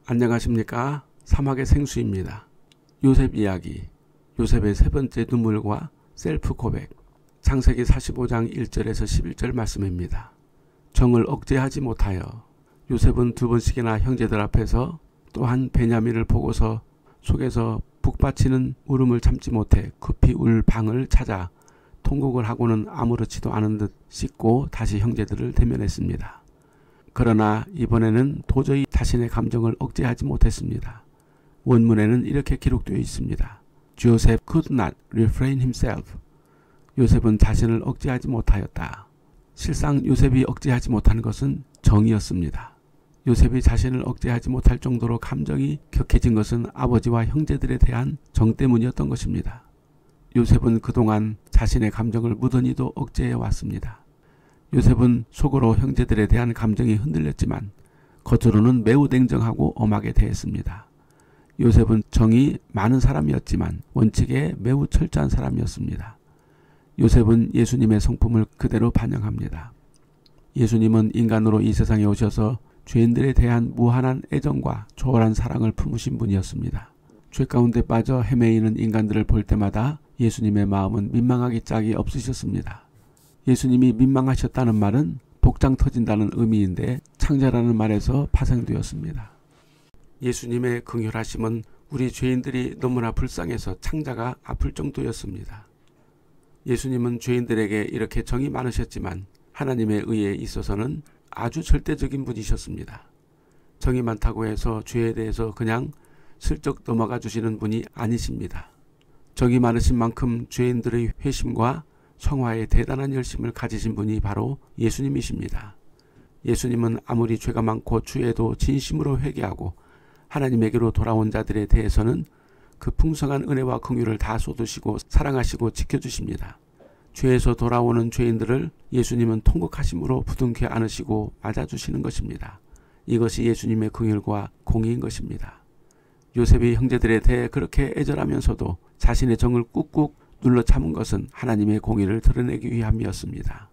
안녕하십니까. 사막의 생수입니다. 요셉 이야기, 요셉의 세 번째 눈물과 셀프 고백, 창세기 45장 1절에서 11절 말씀입니다. 정을 억제하지 못하여 요셉은 두 번씩이나 형제들 앞에서 또한 베냐민을 보고서 속에서 북받치는 울음을 참지 못해 급히 울 방을 찾아 통곡을 하고는 아무렇지도 않은 듯 씻고 다시 형제들을 대면했습니다. 그러나 이번에는 도저히 자신의 감정을 억제하지 못했습니다. 원문에는 이렇게 기록되어 있습니다. Joseph could not refrain himself. 요셉은 자신을 억제하지 못하였다. 실상 요셉이 억제하지 못한 것은 정이었습니다. 요셉이 자신을 억제하지 못할 정도로 감정이 격해진 것은 아버지와 형제들에 대한 정 때문이었던 것입니다. 요셉은 그동안 자신의 감정을 무던히도 억제해 왔습니다. 요셉은 속으로 형제들에 대한 감정이 흔들렸지만 겉으로는 매우 냉정하고 엄하게 대했습니다. 요셉은 정이 많은 사람이었지만 원칙에 매우 철저한 사람이었습니다. 요셉은 예수님의 성품을 그대로 반영합니다. 예수님은 인간으로 이 세상에 오셔서 죄인들에 대한 무한한 애정과 초월한 사랑을 품으신 분이었습니다. 죄 가운데 빠져 헤매이는 인간들을 볼 때마다 예수님의 마음은 민망하기 짝이 없으셨습니다. 예수님이 민망하셨다는 말은 복장 터진다는 의미인데 창자라는 말에서 파생되었습니다. 예수님의 긍휼하심은 우리 죄인들이 너무나 불쌍해서 창자가 아플 정도였습니다. 예수님은 죄인들에게 이렇게 정이 많으셨지만 하나님의 의에 있어서는 아주 절대적인 분이셨습니다. 정이 많다고 해서 죄에 대해서 그냥 슬쩍 넘어가 주시는 분이 아니십니다. 정이 많으신 만큼 죄인들의 회심과 성화에 대단한 열심을 가지신 분이 바로 예수님이십니다. 예수님은 아무리 죄가 많고 추해도 진심으로 회개하고 하나님에게로 돌아온 자들에 대해서는 그 풍성한 은혜와 긍휼을 다 쏟으시고 사랑하시고 지켜주십니다. 죄에서 돌아오는 죄인들을 예수님은 통곡하심으로 부둥켜 안으시고 맞아주시는 것입니다. 이것이 예수님의 긍휼과 공의인 것입니다. 요셉이 형제들에 대해 그렇게 애절하면서도 자신의 정을 꾹꾹 눌러 참은 것은 하나님의 공의를 드러내기 위함이었습니다.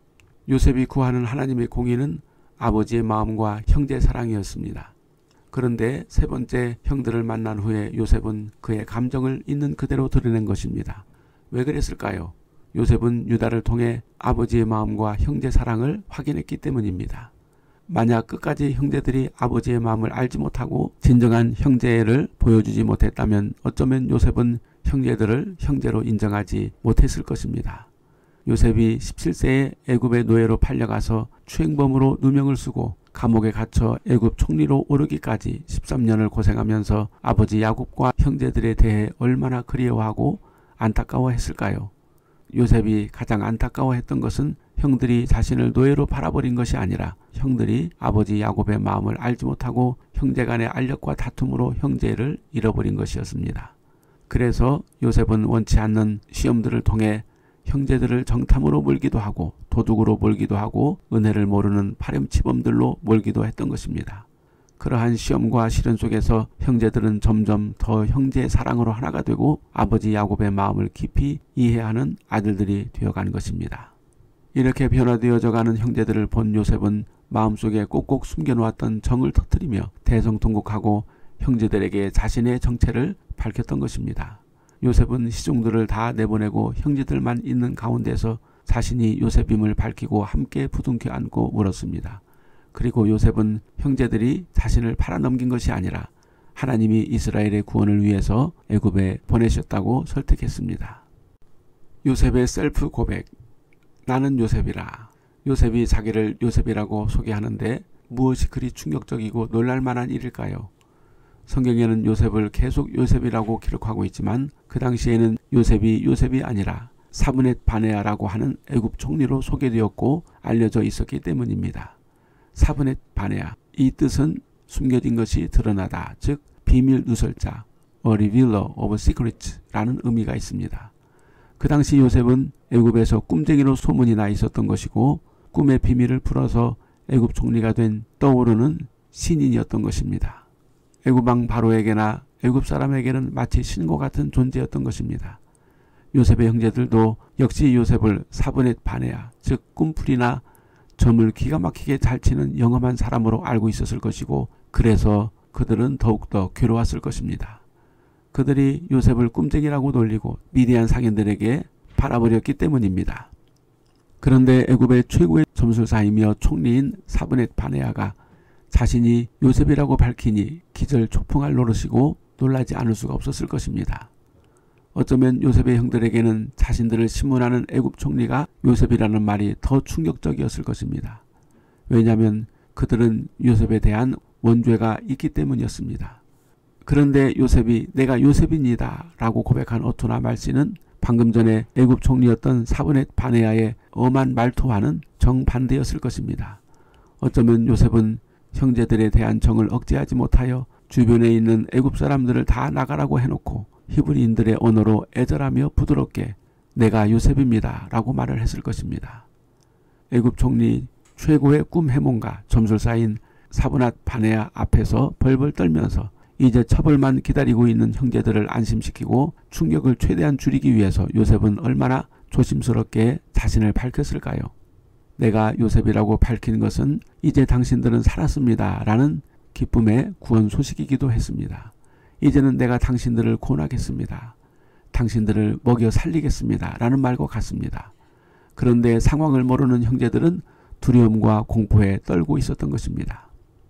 요셉이 구하는 하나님의 공의는 아버지의 마음과 형제 사랑이었습니다. 그런데 세 번째 형들을 만난 후에 요셉은 그의 감정을 있는 그대로 드러낸 것입니다. 왜 그랬을까요? 요셉은 유다를 통해 아버지의 마음과 형제 사랑을 확인했기 때문입니다. 만약 끝까지 형제들이 아버지의 마음을 알지 못하고 진정한 형제를 보여주지 못했다면 어쩌면 요셉은 형제들을 형제로 인정하지 못했을 것입니다. 요셉이 17세에 애굽의 노예로 팔려가서 추행범으로 누명을 쓰고 감옥에 갇혀 애굽 총리로 오르기까지 13년을 고생하면서 아버지 야곱과 형제들에 대해 얼마나 그리워하고 안타까워했을까요? 요셉이 가장 안타까워했던 것은 형들이 자신을 노예로 팔아버린 것이 아니라 형들이 아버지 야곱의 마음을 알지 못하고 형제 간의 알력과 다툼으로 형제를 잃어버린 것이었습니다. 그래서 요셉은 원치 않는 시험들을 통해 형제들을 정탐으로 몰기도 하고 도둑으로 몰기도 하고 은혜를 모르는 파렴치범들로 몰기도 했던 것입니다. 그러한 시험과 시련 속에서 형제들은 점점 더 형제의 사랑으로 하나가 되고 아버지 야곱의 마음을 깊이 이해하는 아들들이 되어간 것입니다. 이렇게 변화되어져가는 형제들을 본 요셉은 마음속에 꼭꼭 숨겨놓았던 정을 터뜨리며 대성통곡하고 형제들에게 자신의 정체를 밝혔던 것입니다. 요셉은 시종들을 다 내보내고 형제들만 있는 가운데서 자신이 요셉임을 밝히고 함께 부둥켜 안고 울었습니다. 그리고 요셉은 형제들이 자신을 팔아넘긴 것이 아니라 하나님이 이스라엘의 구원을 위해서 애굽에 보내셨다고 설득했습니다. 요셉의 셀프 고백. 나는 요셉이라. 요셉이 자기를 요셉이라고 소개하는데 무엇이 그리 충격적이고 놀랄만한 일일까요? 성경에는 요셉을 계속 요셉이라고 기록하고 있지만 그 당시에는 요셉이 아니라 사브넷 바네아라고 하는 애굽 총리로 소개되었고 알려져 있었기 때문입니다. 사브넷 바네아, 이 뜻은 숨겨진 것이 드러나다, 즉 비밀 누설자, a revealer of secrets 라는 의미가 있습니다. 그 당시 요셉은 애굽에서 꿈쟁이로 소문이 나 있었던 것이고 꿈의 비밀을 풀어서 애굽 총리가 된 떠오르는 신인이었던 것입니다. 애굽 왕 바로에게나 애굽 사람에게는 마치 신과 같은 존재였던 것입니다. 요셉의 형제들도 역시 요셉을 사브넷 바네아, 즉 꿈풀이나 점을 기가 막히게 잘 치는 영험한 사람으로 알고 있었을 것이고 그래서 그들은 더욱더 괴로웠을 것입니다. 그들이 요셉을 꿈쟁이라고 놀리고 미디안 상인들에게 팔아버렸기 때문입니다. 그런데 애굽의 최고의 점술사이며 총리인 사브넷 바네아가 자신이 요셉이라고 밝히니 기절초풍할 노릇이고 놀라지 않을 수가 없었을 것입니다. 어쩌면 요셉의 형들에게는 자신들을 신문하는 애굽 총리가 요셉이라는 말이 더 충격적이었을 것입니다. 왜냐하면 그들은 요셉에 대한 원죄가 있기 때문이었습니다. 그런데 요셉이 내가 요셉입니다 라고 고백한 어투나 말씨는 방금 전에 애굽 총리였던 사브넷 바네아의 엄한 말투와는 정반대였을 것입니다. 어쩌면 요셉은 형제들에 대한 정을 억제하지 못하여 주변에 있는 애굽 사람들을 다 나가라고 해놓고 히브리인들의 언어로 애절하며 부드럽게 내가 요셉입니다 라고 말을 했을 것입니다. 애굽 총리 최고의 꿈 해몽가 점술사인 사브낫 바네아 앞에서 벌벌 떨면서 이제 처벌만 기다리고 있는 형제들을 안심시키고 충격을 최대한 줄이기 위해서 요셉은 얼마나 조심스럽게 자신을 밝혔을까요? 내가 요셉이라고 밝힌 것은 이제 당신들은 살았습니다 라는 기쁨의 구원 소식이기도 했습니다. 이제는 내가 당신들을 구원하겠습니다. 당신들을 먹여 살리겠습니다 라는 말과 같습니다. 그런데 상황을 모르는 형제들은 두려움과 공포에 떨고 있었던 것입니다.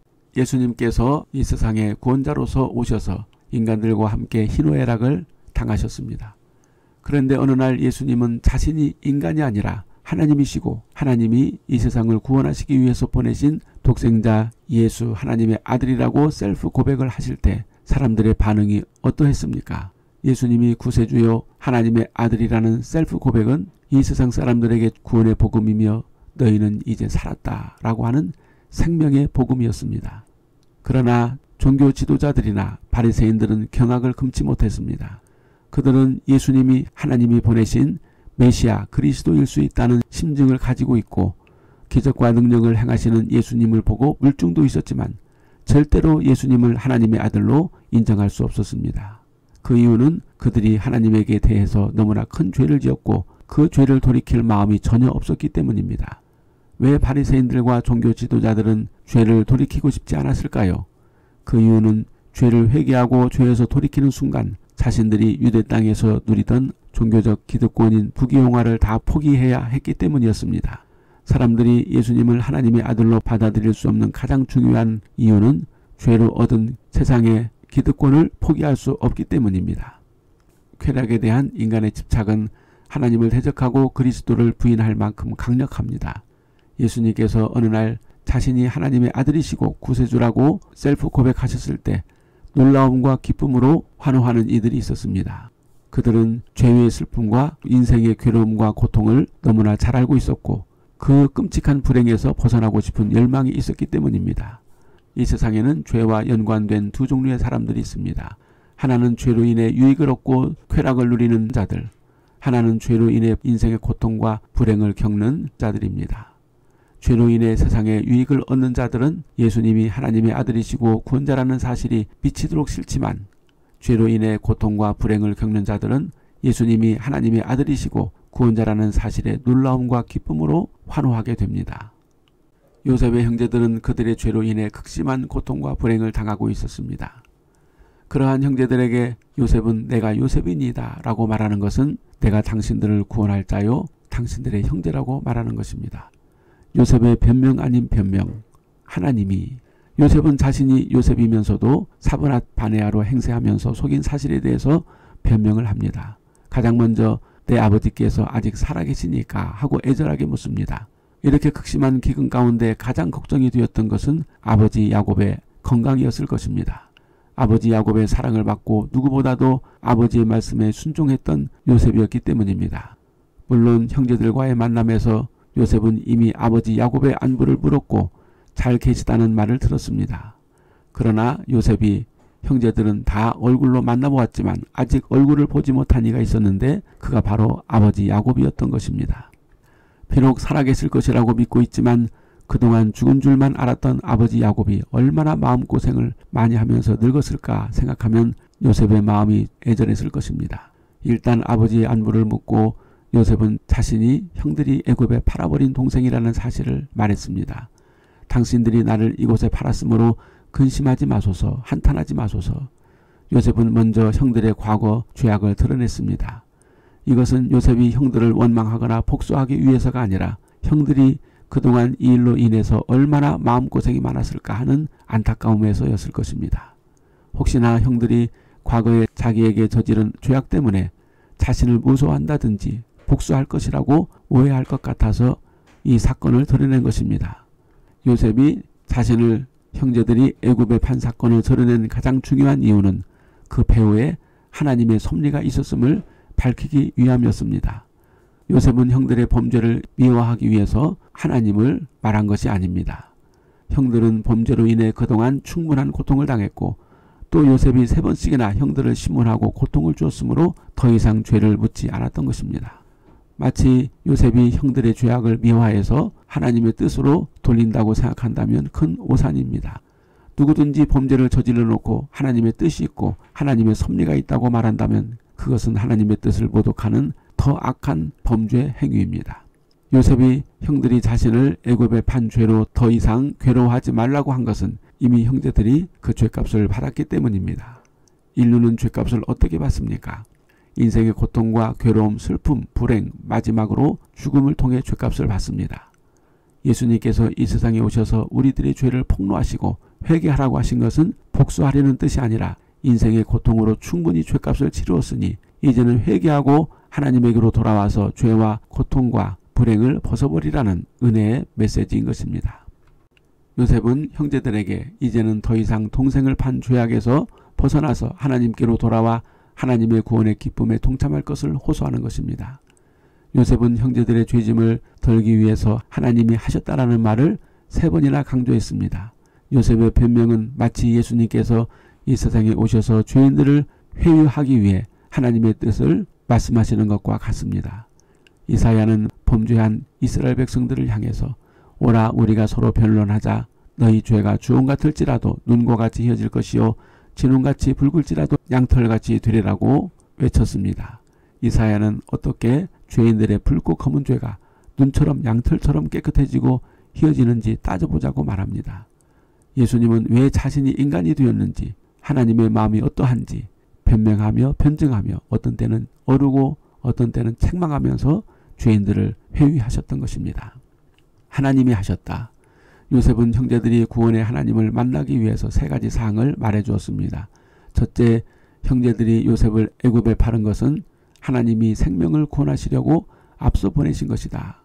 예수님께서 이 세상에 구원자로서 오셔서 인간들과 함께 희노애락을 당하셨습니다. 그런데 어느 날 예수님은 자신이 인간이 아니라 하나님이시고 하나님이 이 세상을 구원하시기 위해서 보내신 독생자 예수 하나님의 아들이라고 셀프 고백을 하실 때 사람들의 반응이 어떠했습니까? 예수님이 구세주요 하나님의 아들이라는 셀프 고백은 이 세상 사람들에게 구원의 복음이며 너희는 이제 살았다 라고 하는 생명의 복음이었습니다. 그러나 종교 지도자들이나 바리새인들은 경악을 금치 못했습니다. 그들은 예수님이 하나님이 보내신 메시아 그리스도일 수 있다는 심증을 가지고 있고 기적과 능력을 행하시는 예수님을 보고 물증도 있었지만 절대로 예수님을 하나님의 아들로 인정할 수 없었습니다. 그 이유는 그들이 하나님에게 대해서 너무나 큰 죄를 지었고 그 죄를 돌이킬 마음이 전혀 없었기 때문입니다. 왜 바리새인들과 종교 지도자들은 죄를 돌이키고 싶지 않았을까요? 그 이유는 죄를 회개하고 죄에서 돌이키는 순간 자신들이 유대 땅에서 누리던 종교적 기득권인 부귀영화를 다 포기해야 했기 때문이었습니다. 사람들이 예수님을 하나님의 아들로 받아들일 수 없는 가장 중요한 이유는 죄로 얻은 세상의 기득권을 포기할 수 없기 때문입니다. 쾌락에 대한 인간의 집착은 하나님을 대적하고 그리스도를 부인할 만큼 강력합니다. 예수님께서 어느 날 자신이 하나님의 아들이시고 구세주라고 셀프 고백하셨을 때 놀라움과 기쁨으로 환호하는 이들이 있었습니다. 그들은 죄의 슬픔과 인생의 괴로움과 고통을 너무나 잘 알고 있었고 그 끔찍한 불행에서 벗어나고 싶은 열망이 있었기 때문입니다. 이 세상에는 죄와 연관된 두 종류의 사람들이 있습니다. 하나는 죄로 인해 유익을 얻고 쾌락을 누리는 자들, 하나는 죄로 인해 인생의 고통과 불행을 겪는 자들입니다. 죄로 인해 세상에 유익을 얻는 자들은 예수님이 하나님의 아들이시고 구원자라는 사실이 미치도록 싫지만 죄로 인해 고통과 불행을 겪는 자들은 예수님이 하나님의 아들이시고 구원자라는 사실에 놀라움과 기쁨으로 환호하게 됩니다. 요셉의 형제들은 그들의 죄로 인해 극심한 고통과 불행을 당하고 있었습니다. 그러한 형제들에게 요셉은 내가 요셉이니다 라고 말하는 것은 내가 당신들을 구원할 자요 당신들의 형제라고 말하는 것입니다. 요셉의 변명 아닌 변명, 하나님이 요셉은 자신이 요셉이면서도 사브낫 바네아로 행세하면서 속인 사실에 대해서 변명을 합니다. 가장 먼저 내 아버지께서 아직 살아계시니까 하고 애절하게 묻습니다. 이렇게 극심한 기근 가운데 가장 걱정이 되었던 것은 아버지 야곱의 건강이었을 것입니다. 아버지 야곱의 사랑을 받고 누구보다도 아버지의 말씀에 순종했던 요셉이었기 때문입니다. 물론 형제들과의 만남에서 요셉은 이미 아버지 야곱의 안부를 물었고 잘 계시다는 말을 들었습니다. 그러나 요셉이 형제들은 다 얼굴로 만나보았지만 아직 얼굴을 보지 못한 이가 있었는데 그가 바로 아버지 야곱이었던 것입니다. 비록 살아계실 것이라고 믿고 있지만 그동안 죽은 줄만 알았던 아버지 야곱이 얼마나 마음고생을 많이 하면서 늙었을까 생각하면 요셉의 마음이 애절했을 것입니다. 일단 아버지의 안부를 묻고 요셉은 자신이 형들이 애굽에 팔아버린 동생이라는 사실을 말했습니다. 당신들이 나를 이곳에 팔았으므로 근심하지 마소서, 한탄하지 마소서. 요셉은 먼저 형들의 과거 죄악을 드러냈습니다. 이것은 요셉이 형들을 원망하거나 복수하기 위해서가 아니라 형들이 그동안 이 일로 인해서 얼마나 마음고생이 많았을까 하는 안타까움에서였을 것입니다. 혹시나 형들이 과거에 자기에게 저지른 죄악 때문에 자신을 무서워한다든지 복수할 것이라고 오해할 것 같아서 이 사건을 드러낸 것입니다. 요셉이 자신을 형제들이 애굽에 판 사건을 드러낸 가장 중요한 이유는 그 배후에 하나님의 섭리가 있었음을 밝히기 위함이었습니다. 요셉은 형들의 범죄를 미화하기 위해서 하나님을 말한 것이 아닙니다. 형들은 범죄로 인해 그동안 충분한 고통을 당했고 또 요셉이 3번씩이나 형들을 심문하고 고통을 주었으므로 더 이상 죄를 묻지 않았던 것입니다. 마치 요셉이 형들의 죄악을 미화해서 하나님의 뜻으로 돌린다고 생각한다면 큰 오산입니다. 누구든지 범죄를 저질러 놓고 하나님의 뜻이 있고 하나님의 섭리가 있다고 말한다면 그것은 하나님의 뜻을 모독하는 더 악한 범죄 행위입니다. 요셉이 형들이 자신을 애굽에 판 죄로 더 이상 괴로워하지 말라고 한 것은 이미 형제들이 그 죄값을 받았기 때문입니다. 인류는 죄값을 어떻게 받습니까? 인생의 고통과 괴로움, 슬픔, 불행, 마지막으로 죽음을 통해 죄값을 받습니다. 예수님께서 이 세상에 오셔서 우리들의 죄를 폭로하시고 회개하라고 하신 것은 복수하려는 뜻이 아니라 인생의 고통으로 충분히 죄값을 치루었으니 이제는 회개하고 하나님에게로 돌아와서 죄와 고통과 불행을 벗어버리라는 은혜의 메시지인 것입니다. 요셉은 형제들에게 이제는 더 이상 동생을 판 죄악에서 벗어나서 하나님께로 돌아와 하나님의 구원의 기쁨에 동참할 것을 호소하는 것입니다. 요셉은 형제들의 죄짐을 덜기 위해서 하나님이 하셨다라는 말을 3번이나 강조했습니다. 요셉의 변명은 마치 예수님께서 이 세상에 오셔서 죄인들을 회유하기 위해 하나님의 뜻을 말씀하시는 것과 같습니다. 이사야는 범죄한 이스라엘 백성들을 향해서 오라 우리가 서로 변론하자. 너희 죄가 주홍 같을지라도 눈과 같이 휘어질 것이요 진홍같이 붉을지라도 양털같이 되리라고 외쳤습니다. 이사야는 어떻게 죄인들의 붉고 검은 죄가 눈처럼 양털처럼 깨끗해지고 휘어지는지 따져보자고 말합니다. 예수님은 왜 자신이 인간이 되었는지 하나님의 마음이 어떠한지 변명하며 변증하며 어떤 때는 어르고 어떤 때는 책망하면서 죄인들을 회유하셨던 것입니다. 하나님이 하셨다. 요셉은 형제들이 구원의 하나님을 만나기 위해서 3가지 사항을 말해주었습니다. 첫째, 형제들이 요셉을 애굽에 파는 것은 하나님이 생명을 구원하시려고 앞서 보내신 것이다.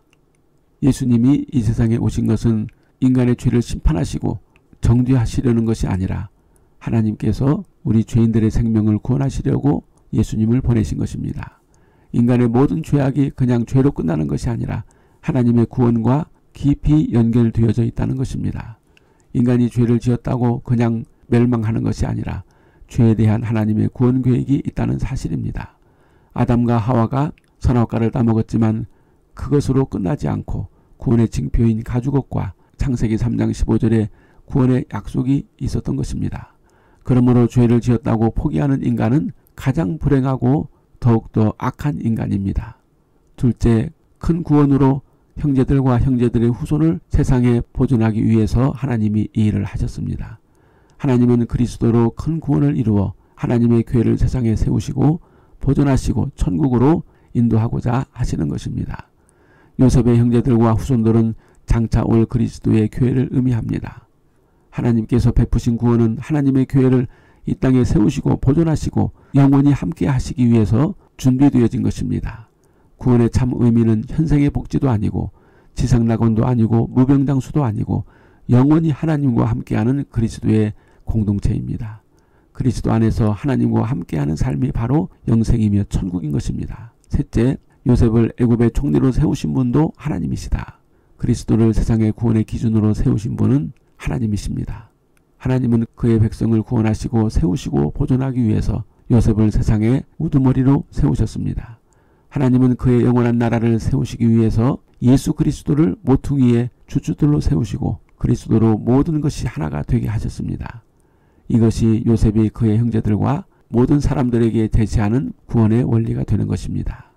예수님이 이 세상에 오신 것은 인간의 죄를 심판하시고 정죄하시려는 것이 아니라 하나님께서 우리 죄인들의 생명을 구원하시려고 예수님을 보내신 것입니다. 인간의 모든 죄악이 그냥 죄로 끝나는 것이 아니라 하나님의 구원과 깊이 연결되어져 있다는 것입니다. 인간이 죄를 지었다고 그냥 멸망하는 것이 아니라 죄에 대한 하나님의 구원 계획이 있다는 사실입니다. 아담과 하와가 선악과를 따먹었지만 그것으로 끝나지 않고 구원의 징표인 가죽옷과 창세기 3장 15절에 구원의 약속이 있었던 것입니다. 그러므로 죄를 지었다고 포기하는 인간은 가장 불행하고 더욱더 악한 인간입니다. 둘째, 큰 구원으로 형제들과 형제들의 후손을 세상에 보존하기 위해서 하나님이 이 일을 하셨습니다. 하나님은 그리스도로 큰 구원을 이루어 하나님의 교회를 세상에 세우시고 보존하시고 천국으로 인도하고자 하시는 것입니다. 요셉의 형제들과 후손들은 장차 올 그리스도의 교회를 의미합니다. 하나님께서 베푸신 구원은 하나님의 교회를 이 땅에 세우시고 보존하시고 영원히 함께 하시기 위해서 준비되어진 것입니다. 구원의 참 의미는 현생의 복지도 아니고 지상낙원도 아니고 무병장수도 아니고 영원히 하나님과 함께하는 그리스도의 공동체입니다. 그리스도 안에서 하나님과 함께하는 삶이 바로 영생이며 천국인 것입니다. 셋째, 요셉을 애굽의 총리로 세우신 분도 하나님이시다. 그리스도를 세상의 구원의 기준으로 세우신 분은 하나님이십니다. 하나님은 그의 백성을 구원하시고 세우시고 보존하기 위해서 요셉을 세상의 우두머리로 세우셨습니다. 하나님은 그의 영원한 나라를 세우시기 위해서 예수 그리스도를 모퉁이의 주춧돌로 세우시고 그리스도로 모든 것이 하나가 되게 하셨습니다. 이것이 요셉이 그의 형제들과 모든 사람들에게 제시하는 구원의 원리가 되는 것입니다.